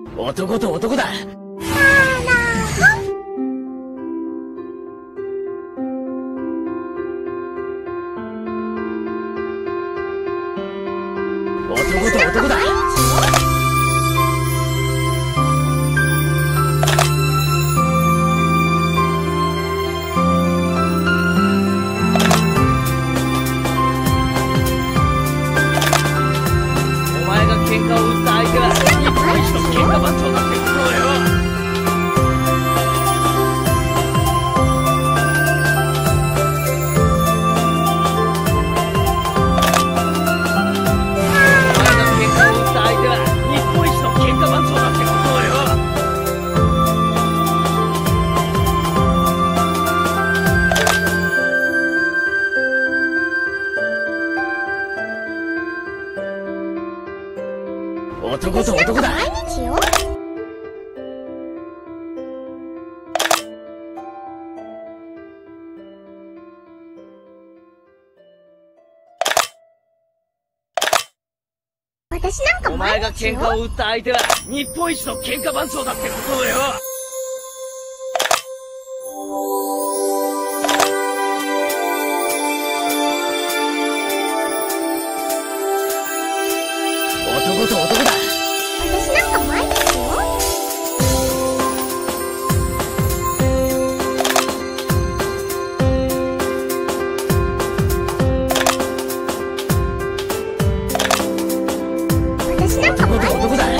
男と男だ。男と男だ。お前が喧嘩を打った相手は日本一の喧嘩番長だってことだよ。男と男だ。毎日よ。私なんかお前が喧嘩を打った相手は日本一の喧嘩番長だってことだよ。男と男だ。私なんか毎日よ。私なんか毎日よ。男と男だ。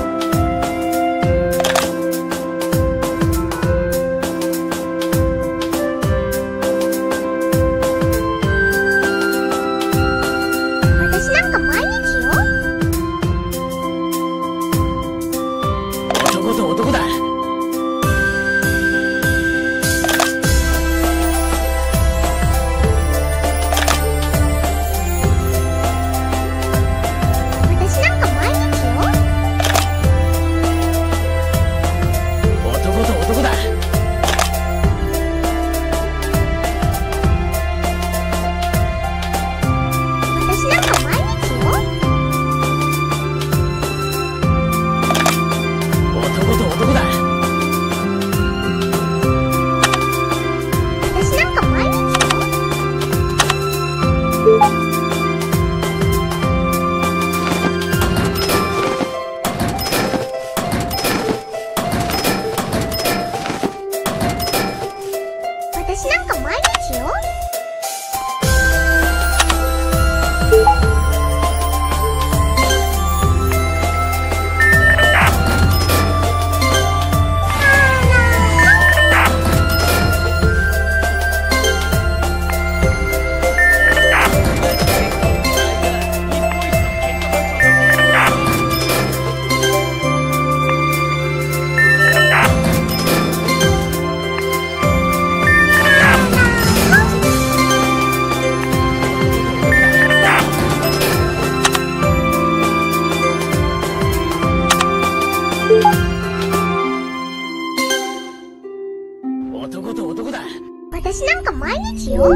私なんか毎日よ。男と男だ。私なんか毎日よ。男と男だ。私なんか毎日よ。男と男だ。私なんか毎日よ。私なんか毎日よ。男と男だ。私なんか毎日よ。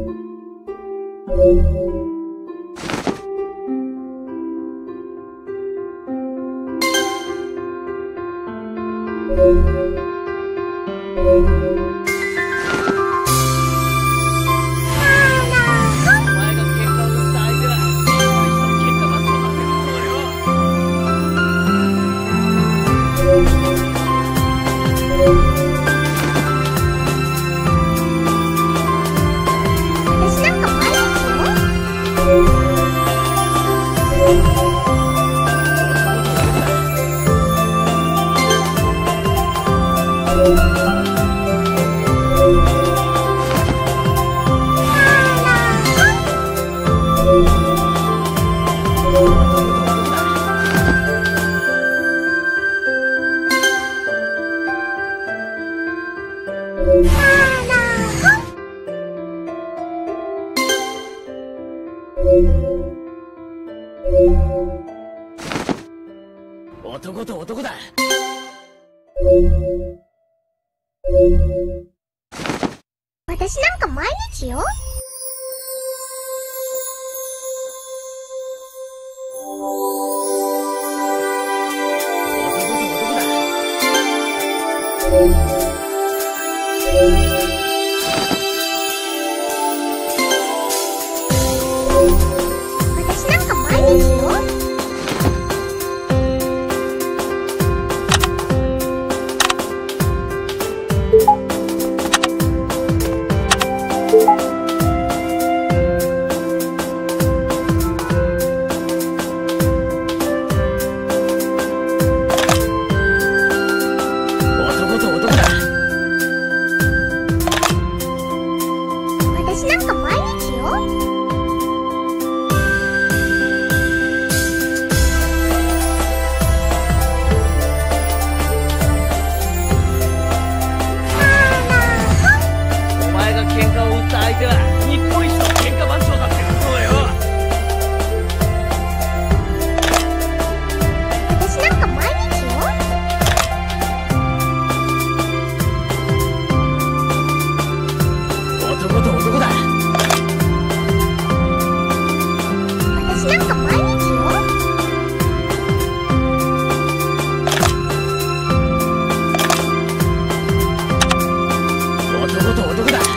男と男だ。私なんか毎日よ。男と男だ。 私なんか毎日よ。 男と男だ。 私なんか毎日よ。 お前が喧嘩を売った相手は日本一の喧嘩番長だってことだよ。 私なんか毎日よ。 男と男だ。 私なんか毎日よ。 男と男だ。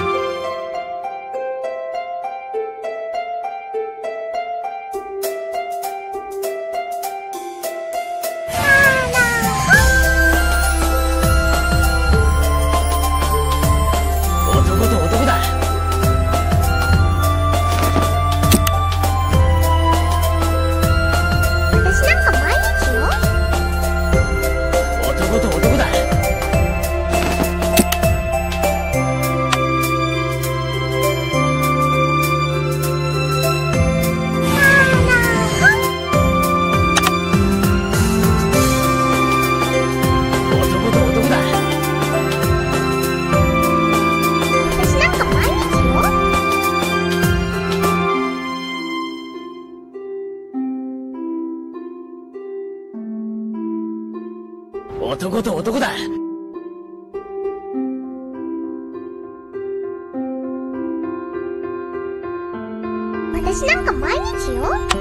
男と男だ。 私なんか毎日よ。 男と男だ。男と男だ。 私なんか毎日よ。 男と男だ。 私なんか毎日よ。